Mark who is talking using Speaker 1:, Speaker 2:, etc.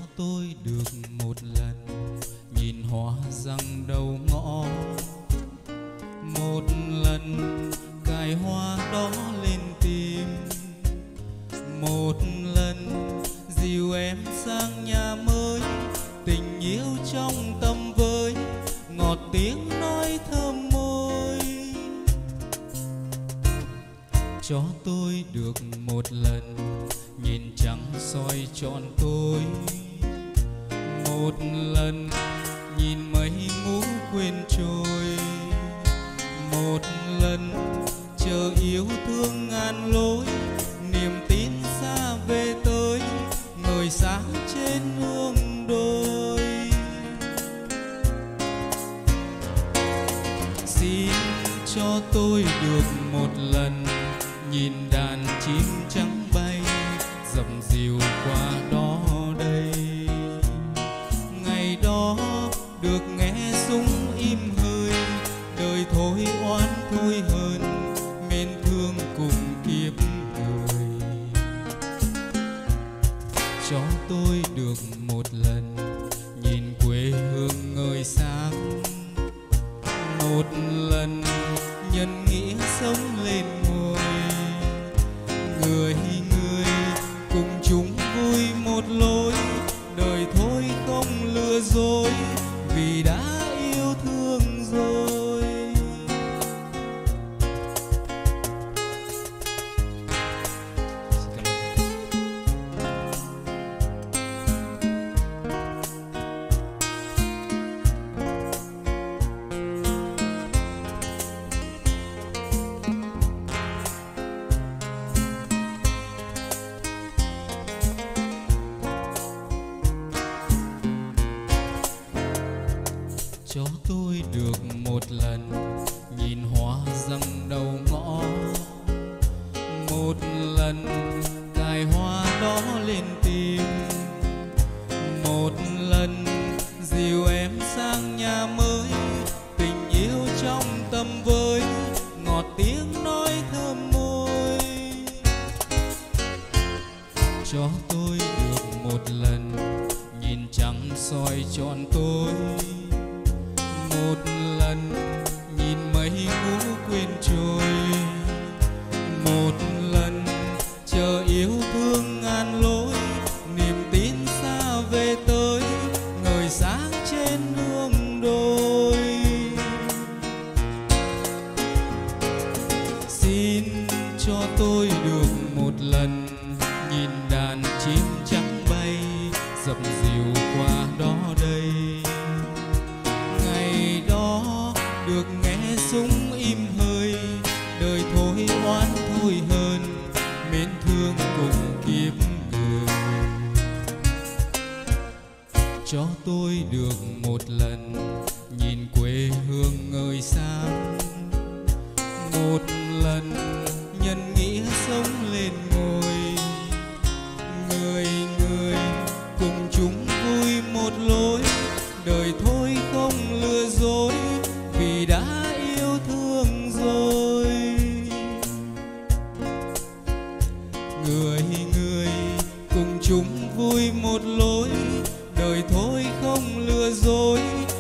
Speaker 1: tôi được một lần nhìn hoa răng đầu ngõ, một lần cài hoa đó lên tim, một lần dìu em sang nhà mới, tình yêu trong tâm với ngọt tiếng nói thơm môi. Cho tôi được một lần nhìn trăng soi trọn tôi, một lần nhìn mây ngủ quên trôi, một lần chờ yêu thương ngàn lối, niềm tin xa về tới ngời sáng trên hương đôi. Xin cho tôi được một lần nhìn đàn chim trắng bay dập dìu qua đó đây, ngày đó được nghe súng im hơi, đời thôi oán thôi hơn, mến thương cùng kiếp người. Cho tôi được một lần nhìn quê hương ngời sáng, một lần nhân nghĩa sống lên ngôi, người người cùng chúng vui một lối, đời thôi không lừa dối vì đã yêu thương rồi. Cho tôi được một lần nhìn hoa răng đầu ngõ, một lần cài hoa đó lên tim, một lần dìu em sang nhà mới, tình yêu trong tâm với ngọt tiếng nói thơm môi. Cho tôi được một lần nhìn trăng soi trọn tôi, một lần nhìn mây ngủ quên trôi, một lần chờ yêu thương ngàn lối, niềm tin xa về tới ngời sáng trên hương đôi. Xin cho tôi được một lần nhìn đàn chim trắng bay dập dìu qua đó đây, ngày đó được nghe súng im hơi, đời thôi oán thôi hơn, mến thương cùng kiếp người. Cho tôi được một lần nhìn quê hương ngời sáng, một lần nhân nghĩa sống lên ngôi, người người cùng chúng vui một lối, đời thôi không lừa dối vì đã yêu thương rồi. Người người cùng chúng vui một lối, đời thôi không lừa dối